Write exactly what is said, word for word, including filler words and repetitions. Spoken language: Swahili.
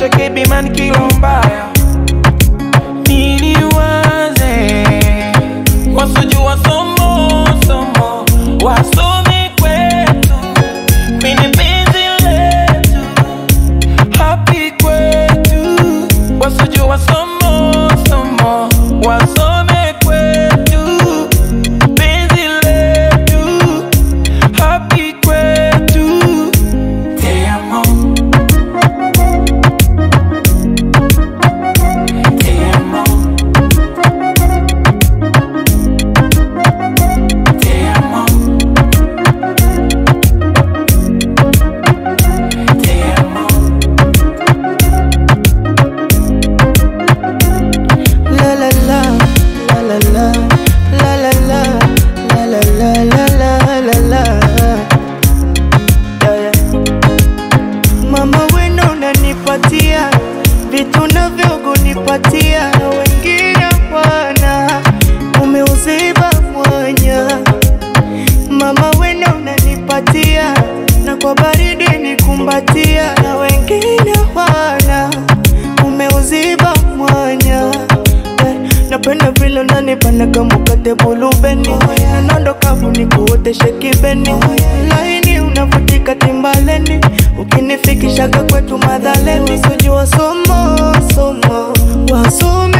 cha Keby man kilo mbaya. Nini waze wasujua somo somo wasome kwetu mini penzi letu happy kwetu wasujua somo somo wasome kwetu penzi letu happy kwetu. Te amo, te amo, te amo, te amo. La la la, la la la, la la la, la la la, la la la la. Yeah, yeah. Mama wena unanipatia vitu navyokunipatia na wengine wana umeuziba mwanya. Mama wena unanipatia na kwa baridi nikumbatia na wengine wana umeuziba mwanya. Eh, napenda vile unanipanda kama mkate bulubeni na nondo kavu nikuoteshe kibeni. Laini unavutika timbaleni ukinifikishaga kwetu madhaleni. Sujua somo somo wasome